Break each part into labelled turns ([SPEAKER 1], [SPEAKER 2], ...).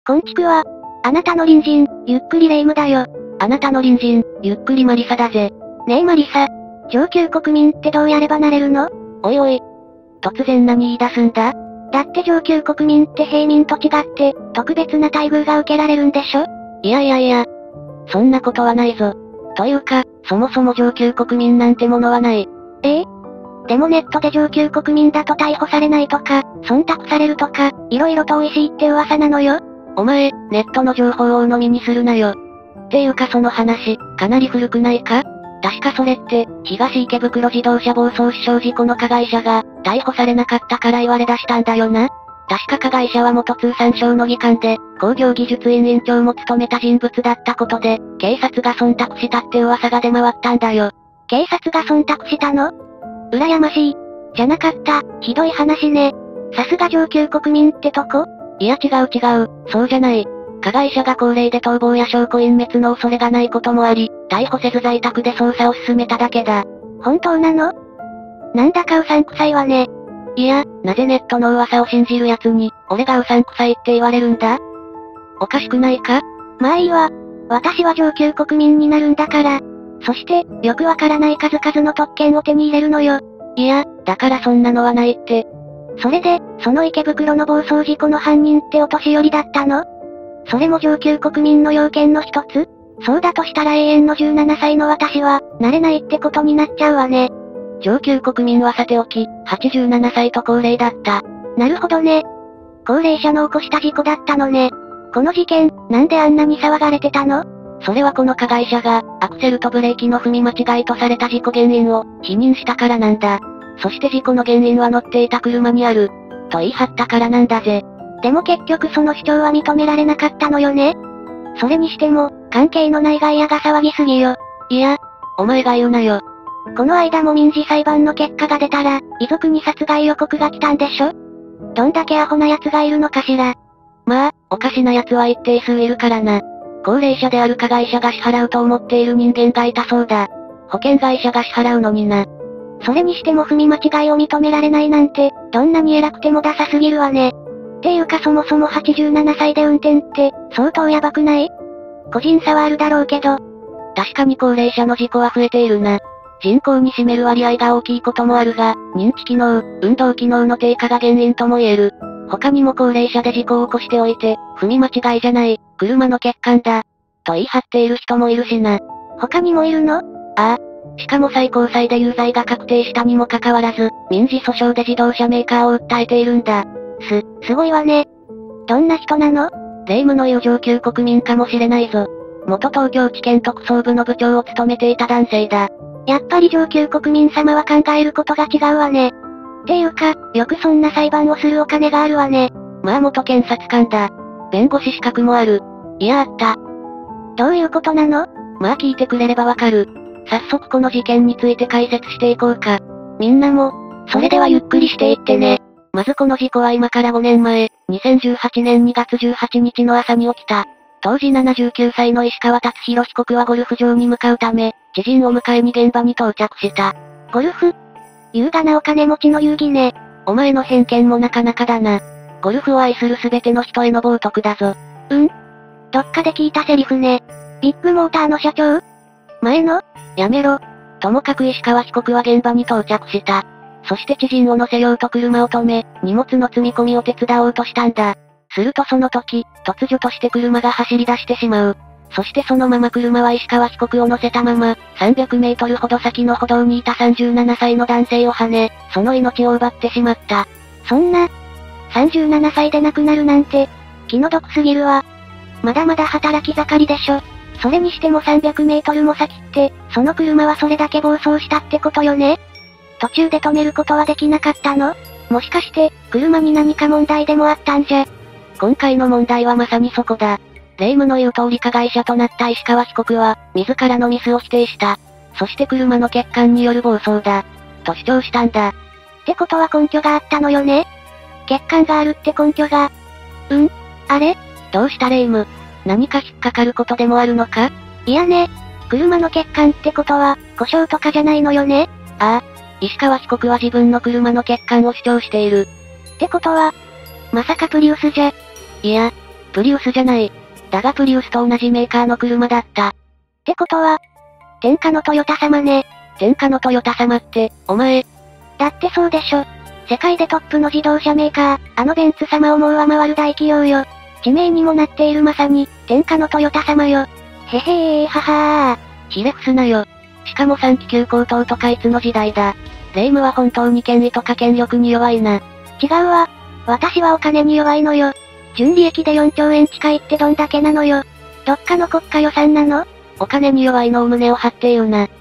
[SPEAKER 1] こんちくは。あなたの隣人、ゆっくりレ夢ムだよ。
[SPEAKER 2] あなたの隣人、ゆっくりマリサだぜ。
[SPEAKER 1] ねえマリサ。上級国民ってどうやればなれるの？
[SPEAKER 2] おいおい。突然何言い出すんだ？
[SPEAKER 1] だって上級国民って平民と違って、特別な待遇が受けられるんでしょ？
[SPEAKER 2] いや。そんなことはないぞ。というか、そもそも上級国民なんてものはない。
[SPEAKER 1] でもネットで上級国民だと逮捕されないとか、忖度されるとか、色々と美味しいって噂なのよ。
[SPEAKER 2] お前、ネットの情報を鵜呑みにするなよ。っていうかその話、かなり古くないか？確かそれって、東池袋自動車暴走死傷事故の加害者が、逮捕されなかったから言われ出したんだよな。確か加害者は元通産省の技官で、工業技術院院長も務めた人物だったことで、警察が忖度したって噂が出回ったんだよ。
[SPEAKER 1] 警察が忖度したの？羨ましい。じゃなかった、ひどい話ね。さすが上級国民ってとこ？
[SPEAKER 2] いや違う、そうじゃない。加害者が高齢で逃亡や証拠隠滅の恐れがないこともあり、逮捕せず在宅で捜査を進めただけだ。
[SPEAKER 1] 本当なの？なんだかうさんくさいわね。
[SPEAKER 2] いや、なぜネットの噂を信じる奴に、俺がうさんくさいって言われるんだ？おかしくないか？
[SPEAKER 1] まあいいわ。私は上級国民になるんだから。そして、よくわからない数々の特権を手に入れるのよ。
[SPEAKER 2] いや、だからそんなのはないって。
[SPEAKER 1] それで、その池袋の暴走事故の犯人ってお年寄りだったの？それも上級国民の要件の一つ？そうだとしたら永遠の17歳の私は、なれないってことになっちゃうわね。
[SPEAKER 2] 上級国民はさておき、87歳と高齢だった。
[SPEAKER 1] なるほどね。高齢者の起こした事故だったのね。この事件、なんであんなに騒がれてたの？
[SPEAKER 2] それはこの加害者が、アクセルとブレーキの踏み間違いとされた事故原因を、否認したからなんだ。そして事故の原因は乗っていた車にある。と言い張ったからなんだぜ。
[SPEAKER 1] でも結局その主張は認められなかったのよね。それにしても、関係のない外野が騒ぎすぎよ。
[SPEAKER 2] いや、お前が言うなよ。
[SPEAKER 1] この間も民事裁判の結果が出たら、遺族に殺害予告が来たんでしょ？どんだけアホな奴がいるのかしら。
[SPEAKER 2] まあ、おかしな奴は一定数いるからな。高齢者である加害者が支払うと思っている人間がいたそうだ。保険会社が支払うのにな。
[SPEAKER 1] それにしても踏み間違いを認められないなんて、どんなに偉くてもダサすぎるわね。っていうかそもそも87歳で運転って、相当やばくない？個人差はあるだろうけど。
[SPEAKER 2] 確かに高齢者の事故は増えているな。人口に占める割合が大きいこともあるが、認知機能、運動機能の低下が原因とも言える。他にも高齢者で事故を起こしておいて、踏み間違いじゃない、車の欠陥だ。と言い張っている人もいるしな。
[SPEAKER 1] 他にもいるの？
[SPEAKER 2] ああ。しかも最高裁で有罪が確定したにもかかわらず、民事訴訟で自動車メーカーを訴えているんだ。
[SPEAKER 1] すごいわね。どんな人なの？
[SPEAKER 2] 霊夢の言う上級国民かもしれないぞ。元東京地検特捜部の部長を務めていた男性だ。
[SPEAKER 1] やっぱり上級国民様は考えることが違うわね。っていうか、よくそんな裁判をするお金があるわね。
[SPEAKER 2] まあ元検察官だ。弁護士資格もある。いやあった。
[SPEAKER 1] どういうことなの？
[SPEAKER 2] まあ聞いてくれればわかる。早速この事件について解説していこうか。みんなも、それではゆっくりしていってね。まずこの事故は今から5年前、2018年2月18日の朝に起きた。当時79歳の石川達弘被告はゴルフ場に向かうため、知人を迎えに現場に到着した。
[SPEAKER 1] ゴルフ？優雅なお金持ちの遊戯ね。
[SPEAKER 2] お前の偏見もなかなかだな。ゴルフを愛するすべての人への冒涜だぞ。
[SPEAKER 1] どっかで聞いたセリフね。ビッグモーターの社長？前の？
[SPEAKER 2] やめろ。ともかく石川被告は現場に到着した。そして知人を乗せようと車を止め、荷物の積み込みを手伝おうとしたんだ。するとその時、突如として車が走り出してしまう。そしてそのまま車は石川被告を乗せたまま、300メートルほど先の歩道にいた37歳の男性を跳ね、その命を奪ってしまった。
[SPEAKER 1] そんな、37歳で亡くなるなんて、気の毒すぎるわ。まだまだ働き盛りでしょ。それにしても300メートルも先って、その車はそれだけ暴走したってことよね？途中で止めることはできなかったの？もしかして、車に何か問題でもあったんじゃ？
[SPEAKER 2] 今回の問題はまさにそこだ。霊夢の言う通り加害者となった石川被告は、自らのミスを否定した。そして車の欠陥による暴走だ。と主張したんだ。
[SPEAKER 1] ってことは根拠があったのよね？欠陥があるって根拠が。あれ？
[SPEAKER 2] どうした霊夢？何か引っかかることでもあるのか？
[SPEAKER 1] いやね。車の欠陥ってことは、故障とかじゃないのよね？
[SPEAKER 2] ああ。石川被告は自分の車の欠陥を主張している。
[SPEAKER 1] ってことは、まさかプリウスじゃ？
[SPEAKER 2] いや、 プリウスじゃない。だがプリウスと同じメーカーの車だった。
[SPEAKER 1] ってことは、天下のトヨタ様ね。
[SPEAKER 2] 天下のトヨタ様って、お前。
[SPEAKER 1] だってそうでしょ。世界でトップの自動車メーカー、あのベンツ様をもう上回る大企業よ。地名にもなっているまさに、天下のトヨタ様よ。へへーはは
[SPEAKER 2] ー。ひれ伏すなよ。しかも3気球高騰とかいつの時代だ。霊夢は本当に権威とか権力に弱いな。
[SPEAKER 1] 違うわ。私はお金に弱いのよ。純利益で4兆円近いってどんだけなのよ。どっかの国家予算なの？
[SPEAKER 2] お金に弱いのを胸を張って言うな。って、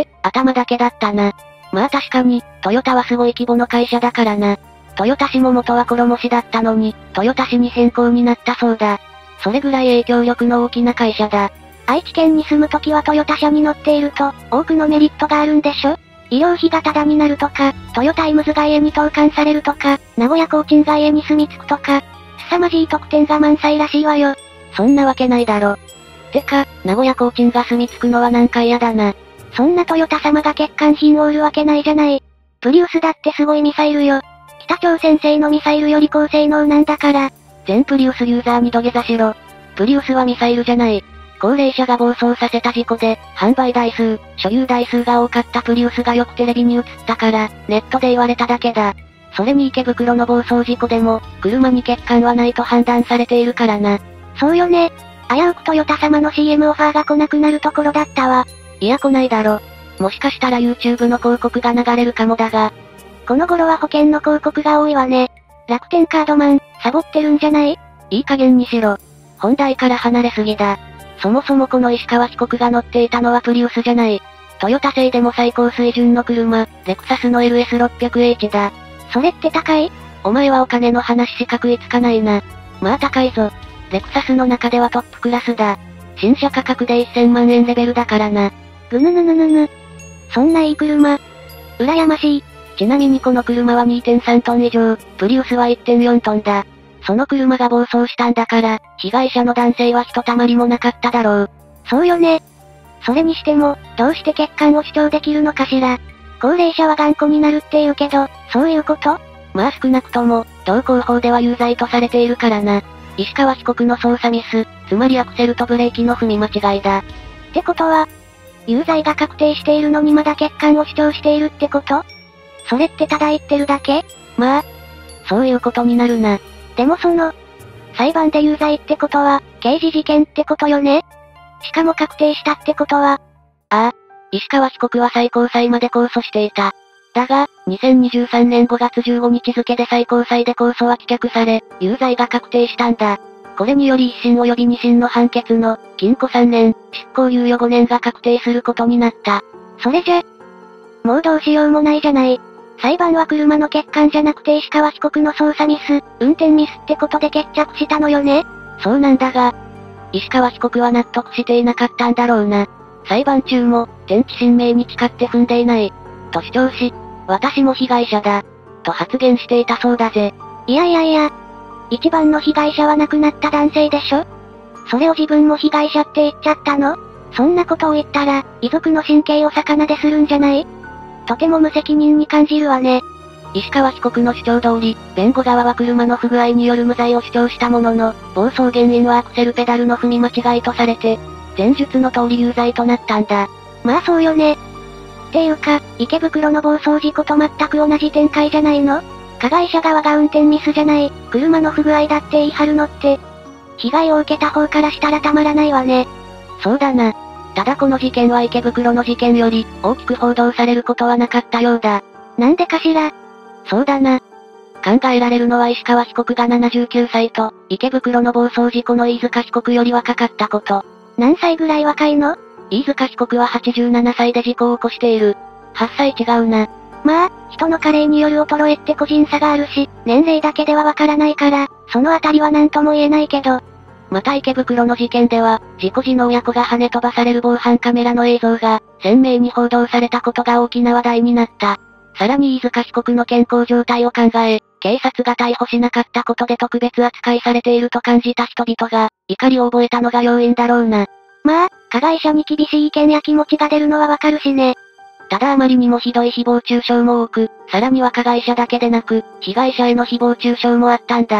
[SPEAKER 2] 頭だけだったな。まあ確かに、トヨタはすごい規模の会社だからな。トヨタ市も元は衣市だったのに、トヨタ市に変更になったそうだ。それぐらい影響力の大きな会社だ。
[SPEAKER 1] 愛知県に住むときはトヨタ車に乗っていると、多くのメリットがあるんでしょ？医療費がタダになるとか、トヨタイムズが家に投函されるとか、名古屋コーチンが家に住み着くとか、凄まじい特典が満載らしいわよ。
[SPEAKER 2] そんなわけないだろ。てか、名古屋コーチンが住み着くのはなんか嫌だな。
[SPEAKER 1] そんなトヨタ様が欠陥品を売るわけないじゃない。プリウスだってすごいミサイルよ。北朝鮮製のミサイルより高性能なんだから。
[SPEAKER 2] 全プリウスユーザーに土下座しろ。プリウスはミサイルじゃない。高齢者が暴走させた事故で、販売台数、所有台数が多かったプリウスがよくテレビに映ったから、ネットで言われただけだ。それに池袋の暴走事故でも、車に欠陥はないと判断されているからな。
[SPEAKER 1] そうよね。危うくトヨタ様の CM オファーが来なくなるところだったわ。
[SPEAKER 2] いや来ないだろ。もしかしたら YouTube の広告が流れるかもだが。
[SPEAKER 1] この頃は保険の広告が多いわね。楽天カードマン、サボってるんじゃない？
[SPEAKER 2] いい加減にしろ。本題から離れすぎだ。そもそもこの石川被告が乗っていたのはプリウスじゃない。トヨタ製でも最高水準の車、レクサスの LS600H だ。
[SPEAKER 1] それって高い？
[SPEAKER 2] お前はお金の話しか食いつかないな。まあ高いぞ。レクサスの中ではトップクラスだ。新車価格で1000万円レベルだからな。
[SPEAKER 1] ぐぬぬぬぬぬ。そんないい車。羨ましい。
[SPEAKER 2] ちなみにこの車は 2.3 トン以上、プリウスは 1.4 トンだ。その車が暴走したんだから、被害者の男性はひとたまりもなかっただろう。
[SPEAKER 1] そうよね。それにしても、どうして欠陥を主張できるのかしら。高齢者は頑固になるって言うけど、そういうこと？
[SPEAKER 2] まあ少なくとも、道交法では有罪とされているからな。石川被告の操作ミス、つまりアクセルとブレーキの踏み間違いだ。
[SPEAKER 1] ってことは、有罪が確定しているのにまだ欠陥を主張しているってこと？それってただ言ってるだけ？
[SPEAKER 2] まあ、そういうことになるな。
[SPEAKER 1] でも裁判で有罪ってことは、刑事事件ってことよね？しかも確定したってことは、
[SPEAKER 2] ああ、石川被告は最高裁まで控訴していた。だが、2023年5月15日付で最高裁で控訴は棄却され、有罪が確定したんだ。これにより一審及び二審の判決の、禁錮3年、執行猶予5年が確定することになった。
[SPEAKER 1] それじゃ、もうどうしようもないじゃない。裁判は車の欠陥じゃなくて石川被告の操作ミス、運転ミスってことで決着したのよね？
[SPEAKER 2] そうなんだが、石川被告は納得していなかったんだろうな。裁判中も、天地神明に誓って踏んでいない。と主張し、私も被害者だ。と発言していたそうだぜ。
[SPEAKER 1] いやいやいや。一番の被害者は亡くなった男性でしょ？それを自分も被害者って言っちゃったの？そんなことを言ったら、遺族の神経を逆なでするんじゃない？とても無責任に感じるわね。
[SPEAKER 2] 石川被告の主張通り、弁護側は車の不具合による無罪を主張したものの、暴走原因はアクセルペダルの踏み間違いとされて、前述の通り有罪となったんだ。
[SPEAKER 1] まあそうよね。っていうか、池袋の暴走事故と全く同じ展開じゃないの？加害者側が運転ミスじゃない、車の不具合だって言い張るのって、被害を受けた方からしたらたまらないわね。
[SPEAKER 2] そうだな。ただこの事件は池袋の事件より、大きく報道されることはなかったようだ。
[SPEAKER 1] なんでかしら？
[SPEAKER 2] そうだな。考えられるのは石川被告が79歳と、池袋の暴走事故の飯塚被告より若かったこと。
[SPEAKER 1] 何歳ぐらい若いの？
[SPEAKER 2] 飯塚被告は87歳で事故を起こしている。8歳違うな。
[SPEAKER 1] まあ、人の加齢による衰えって個人差があるし、年齢だけではわからないから、そのあたりは何とも言えないけど。
[SPEAKER 2] また池袋の事件では、事故時の親子が跳ね飛ばされる防犯カメラの映像が、鮮明に報道されたことが大きな話題になった。さらに飯塚被告の健康状態を考え、警察が逮捕しなかったことで特別扱いされていると感じた人々が、怒りを覚えたのが要因だろうな。
[SPEAKER 1] まあ、加害者に厳しい意見や気持ちが出るのはわかるしね。
[SPEAKER 2] ただあまりにもひどい誹謗中傷も多く、さらには加害者だけでなく、被害者への誹謗中傷もあったんだ。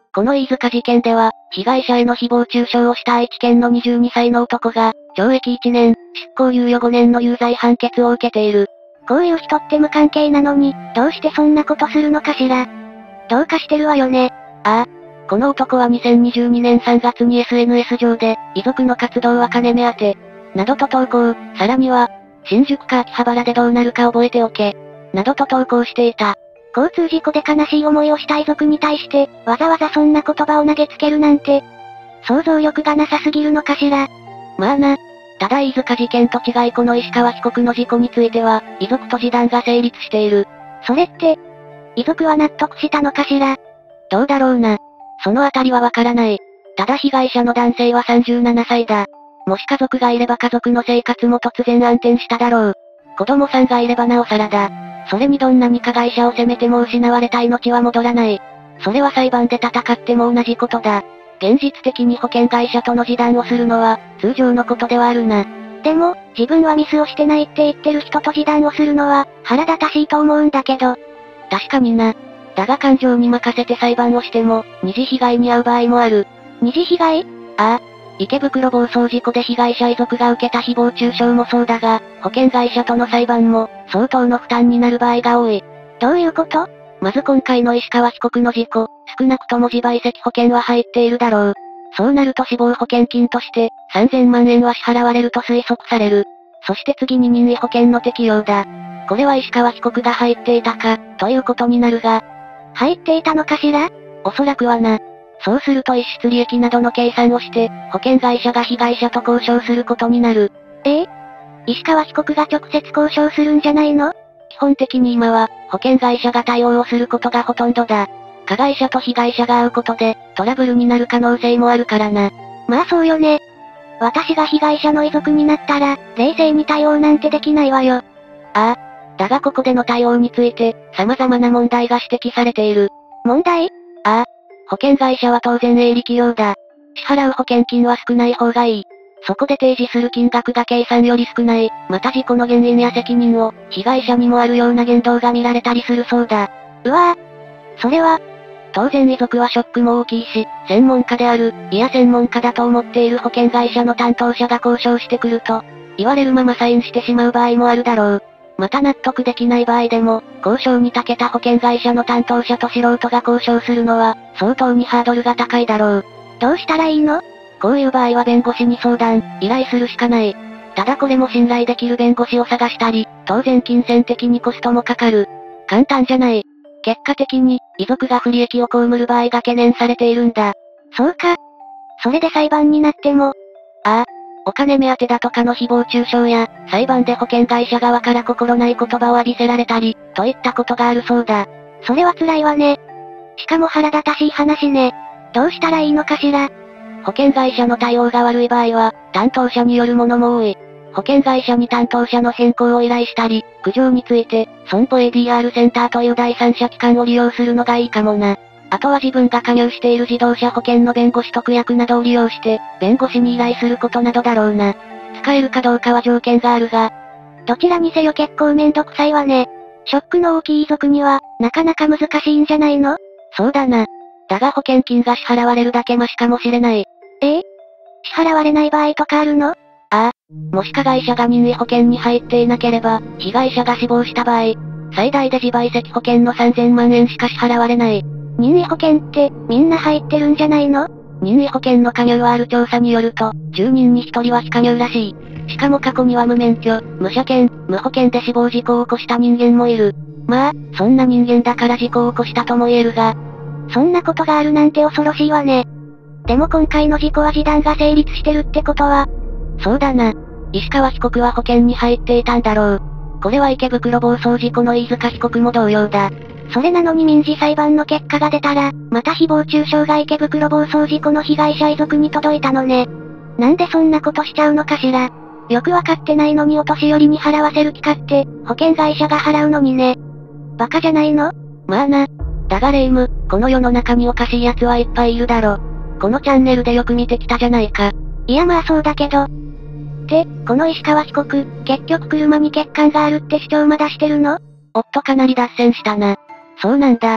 [SPEAKER 2] この飯塚事件では、被害者への誹謗中傷をした愛知県の22歳の男が、懲役1年、執行猶予5年の有罪判決を受けている。
[SPEAKER 1] こういう人って無関係なのに、どうしてそんなことするのかしら。どうかしてるわよね。
[SPEAKER 2] ああ。この男は2022年3月に SNS 上で、遺族の活動は金目当て、などと投稿、さらには、新宿か秋葉原でどうなるか覚えておけ、などと投稿していた。
[SPEAKER 1] 交通事故で悲しい思いをした遺族に対して、わざわざそんな言葉を投げつけるなんて、想像力がなさすぎるのかしら。
[SPEAKER 2] まあな。ただ飯塚事件と違いこの石川被告の事故については、遺族と示談が成立している。
[SPEAKER 1] それって、遺族は納得したのかしら。
[SPEAKER 2] どうだろうな。そのあたりはわからない。ただ被害者の男性は37歳だ。もし家族がいれば家族の生活も突然暗転しただろう。子供さんがいればなおさらだ。それにどんなに加害者を責めても失われた命は戻らない。それは裁判で戦っても同じことだ。現実的に保険会社との示談をするのは、通常のことではあるな。
[SPEAKER 1] でも、自分はミスをしてないって言ってる人と示談をするのは、腹立たしいと思うんだけど。
[SPEAKER 2] 確かにな。だが感情に任せて裁判をしても、二次被害に遭う場合もある。
[SPEAKER 1] 二次被害？
[SPEAKER 2] ああ。池袋暴走事故で被害者遺族が受けた誹謗中傷もそうだが、保険会社との裁判も、相当の負担になる場合が多い。
[SPEAKER 1] どういうこと？
[SPEAKER 2] まず今回の石川被告の事故、少なくとも自賠責保険は入っているだろう。そうなると死亡保険金として、3000万円は支払われると推測される。そして次に任意保険の適用だ。これは石川被告が入っていたか、ということになるが。
[SPEAKER 1] 入っていたのかしら？
[SPEAKER 2] おそらくはな。そうすると逸失利益などの計算をして、保険会社が被害者と交渉することになる。
[SPEAKER 1] 石川被告が直接交渉するんじゃないの？
[SPEAKER 2] 基本的に今は、保険会社が対応をすることがほとんどだ。加害者と被害者が会うことで、トラブルになる可能性もあるからな。
[SPEAKER 1] まあそうよね。私が被害者の遺族になったら、冷静に対応なんてできないわよ。あ
[SPEAKER 2] あ。だがここでの対応について、様々な問題が指摘されている。
[SPEAKER 1] 問題？
[SPEAKER 2] ああ。保険会社は当然営利企業だ。支払う保険金は少ない方がいい。そこで提示する金額が計算より少ない、また事故の原因や責任を、被害者にもあるような言動が見られたりするそうだ。
[SPEAKER 1] うわぁ。それは、
[SPEAKER 2] 当然遺族はショックも大きいし、専門家である、いや専門家だと思っている保険会社の担当者が交渉してくると、言われるままサインしてしまう場合もあるだろう。また納得できない場合でも、交渉に長けた保険会社の担当者と素人が交渉するのは、相当にハードルが高いだろう。
[SPEAKER 1] どうしたらいいの？
[SPEAKER 2] こういう場合は弁護士に相談、依頼するしかない。ただこれも信頼できる弁護士を探したり、当然金銭的にコストもかかる。簡単じゃない。結果的に、遺族が不利益を被る場合が懸念されているんだ。
[SPEAKER 1] そうか。それで裁判になっても。
[SPEAKER 2] ああ。お金目当てだとかの誹謗中傷や、裁判で保険会社側から心ない言葉を浴びせられたり、といったことがあるそうだ。
[SPEAKER 1] それは辛いわね。しかも腹立たしい話ね。どうしたらいいのかしら。
[SPEAKER 2] 保険会社の対応が悪い場合は、担当者によるものも多い。保険会社に担当者の変更を依頼したり、苦情について、損保 ADR センターという第三者機関を利用するのがいいかもな。あとは自分が加入している自動車保険の弁護士特約などを利用して、弁護士に依頼することなどだろうな。使えるかどうかは条件があるが。
[SPEAKER 1] どちらにせよ結構めんどくさいわね。ショックの大きい遺族には、なかなか難しいんじゃないの？
[SPEAKER 2] そうだな。だが保険金が支払われるだけマシかもしれない。
[SPEAKER 1] 支払われない場合とかあるの？
[SPEAKER 2] ああ。もし加害者が任意保険に入っていなければ、被害者が死亡した場合、最大で自賠責保険の3000万円しか支払われない。
[SPEAKER 1] 任意保険って、みんな入ってるんじゃないの？
[SPEAKER 2] 任意保険の加入はある調査によると、10人に1人は非加入らしい。しかも過去には無免許、無車検、無保険で死亡事故を起こした人間もいる。まあ、そんな人間だから事故を起こしたとも言えるが。
[SPEAKER 1] そんなことがあるなんて恐ろしいわね。でも今回の事故は示談が成立してるってことは。
[SPEAKER 2] そうだな。石川被告は保険に入っていたんだろう。これは池袋暴走事故の飯塚被告も同様だ。
[SPEAKER 1] それなのに民事裁判の結果が出たら、また誹謗中傷が池袋暴走事故の被害者遺族に届いたのね。なんでそんなことしちゃうのかしら。よくわかってないのにお年寄りに払わせる気かって、保険会社が払うのにね。バカじゃないの？
[SPEAKER 2] まあな。だがレイム、この世の中におかしい奴はいっぱいいるだろ。このチャンネルでよく見てきたじゃないか。
[SPEAKER 1] いやまあそうだけど。で、この石川被告、結局車に欠陥があるって主張まだしてるの？
[SPEAKER 2] おっとかなり脱線したな。そうなんだ。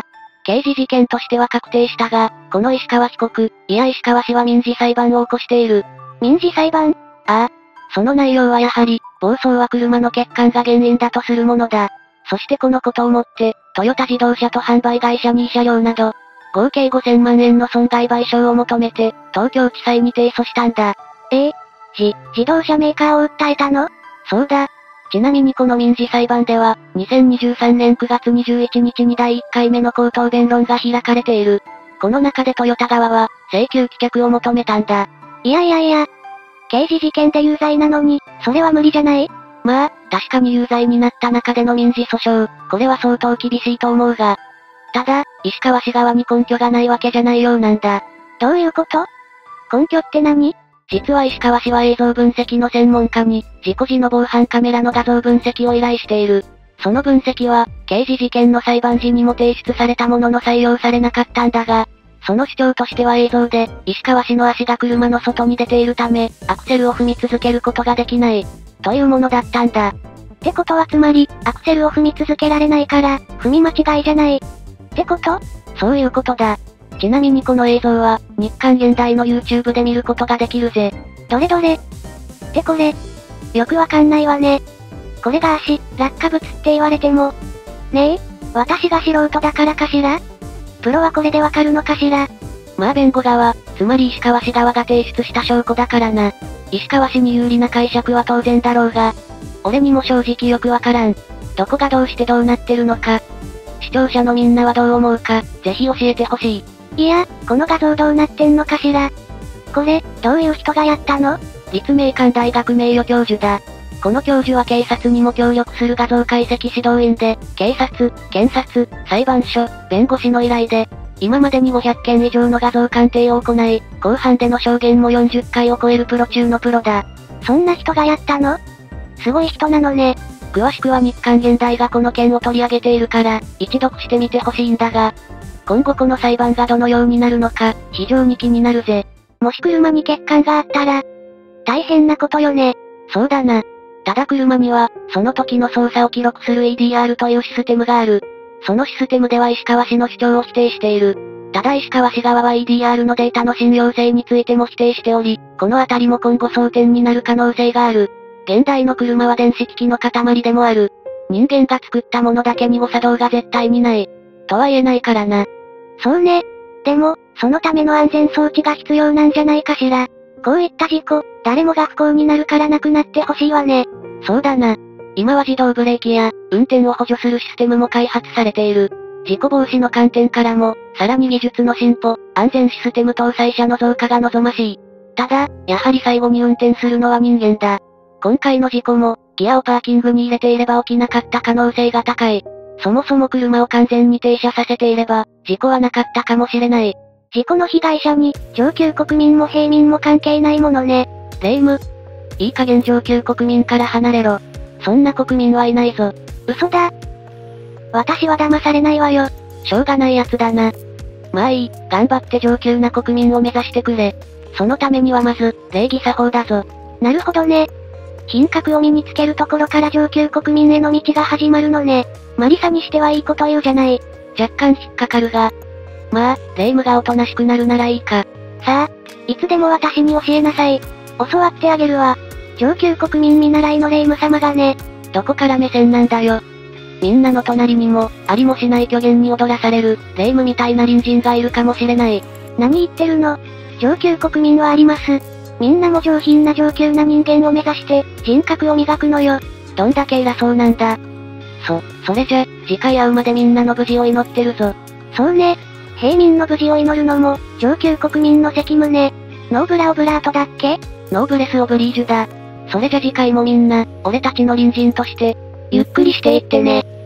[SPEAKER 2] 刑事事件としては確定したが、この石川被告、いや石川氏は民事裁判を起こしている。
[SPEAKER 1] 民事裁判？
[SPEAKER 2] ああ。その内容はやはり、暴走は車の欠陥が原因だとするものだ。そしてこのことをもって、トヨタ自動車と販売会社に慰謝料など、合計5000万円の損害賠償を求めて、東京地裁に提訴したんだ。
[SPEAKER 1] 自動車メーカーを訴えたの？
[SPEAKER 2] そうだ。ちなみにこの民事裁判では、2023年9月21日に第1回目の口頭弁論が開かれている。この中でトヨタ側は、請求棄却を求めたんだ。
[SPEAKER 1] いや。刑事事件で有罪なのに、それは無理じゃない？
[SPEAKER 2] まあ、確かに有罪になった中での民事訴訟、これは相当厳しいと思うが。ただ、石川氏側に根拠がないわけじゃないようなんだ。
[SPEAKER 1] どういうこと？根拠って何？
[SPEAKER 2] 実は石川氏は映像分析の専門家に、事故時の防犯カメラの画像分析を依頼している。その分析は、刑事事件の裁判時にも提出されたものの採用されなかったんだが、その主張としては映像で、石川氏の足が車の外に出ているため、アクセルを踏み続けることができない、というものだったんだ。
[SPEAKER 1] ってことはつまり、アクセルを踏み続けられないから、踏み間違いじゃない。ってこと？
[SPEAKER 2] そういうことだ。ちなみにこの映像は、日刊現代の YouTube で見ることができるぜ。
[SPEAKER 1] どれってこれ。よくわかんないわね。これが足、落下物って言われても。ねえ、私が素人だからかしら？プロはこれでわかるのかしら？
[SPEAKER 2] まあ弁護側、つまり石川氏側が提出した証拠だからな。石川氏に有利な解釈は当然だろうが、俺にも正直よくわからん。どこがどうしてどうなってるのか。視聴者のみんなはどう思うか、ぜひ教えてほしい。
[SPEAKER 1] いや、この画像どうなってんのかしら？これ、どういう人がやったの？
[SPEAKER 2] 立命館大学名誉教授だ。この教授は警察にも協力する画像解析指導員で、警察、検察、裁判所、弁護士の依頼で、今までに500件以上の画像鑑定を行い、公判での証言も40回を超えるプロ中のプロだ。
[SPEAKER 1] そんな人がやったの？すごい人なのね。
[SPEAKER 2] 詳しくは日刊現代がこの件を取り上げているから、一読してみてほしいんだが、今後この裁判がどのようになるのか、非常に気になるぜ。
[SPEAKER 1] もし車に欠陥があったら、大変なことよね。
[SPEAKER 2] そうだな。ただ車には、その時の操作を記録する EDR というシステムがある。そのシステムでは石川氏の主張を否定している。ただ石川氏側は EDR のデータの信用性についても否定しており、このあたりも今後争点になる可能性がある。現代の車は電子機器の塊でもある。人間が作ったものだけに誤作動が絶対にない。とは言えないからな。
[SPEAKER 1] そうね。でも、そのための安全装置が必要なんじゃないかしら。こういった事故、誰もが不幸になるからなくなってほしいわね。
[SPEAKER 2] そうだな。今は自動ブレーキや、運転を補助するシステムも開発されている。事故防止の観点からも、さらに技術の進歩、安全システム搭載車の増加が望ましい。ただ、やはり最後に運転するのは人間だ。今回の事故も、ギアをパーキングに入れていれば起きなかった可能性が高い。そもそも車を完全に停車させていれば、事故はなかったかもしれない。
[SPEAKER 1] 事故の被害者に、上級国民も平民も関係ないものね。
[SPEAKER 2] 霊夢。いい加減上級国民から離れろ。そんな国民はいないぞ。
[SPEAKER 1] 嘘だ。私は騙されないわよ。
[SPEAKER 2] しょうがないやつだな。まあいい、頑張って上級な国民を目指してくれ。そのためにはまず、礼儀作法だぞ。
[SPEAKER 1] なるほどね。品格を身につけるところから上級国民への道が始まるのね。マリサにしてはいいこと言うじゃない。
[SPEAKER 2] 若干引っかかるが。まあ、霊夢がおとなしくなるならいいか。
[SPEAKER 1] さあ、いつでも私に教えなさい。教わってあげるわ。上級国民見習いの霊夢様がね。
[SPEAKER 2] どこから目線なんだよ。みんなの隣にも、ありもしない虚言に踊らされる、霊夢みたいな隣人がいるかもしれない。
[SPEAKER 1] 何言ってるの？上級国民はあります。みんなも上品な上級な人間を目指して、人格を磨くのよ。
[SPEAKER 2] どんだけ偉そうなんだ。それじゃ、次回会うまでみんなの無事を祈ってるぞ。
[SPEAKER 1] そうね。平民の無事を祈るのも、上級国民の責務ね。ノーブラオブラートだっけ？
[SPEAKER 2] ノーブレスオブリージュだ。それじゃ次回もみんな、俺たちの隣人として、ゆっくりしていってね。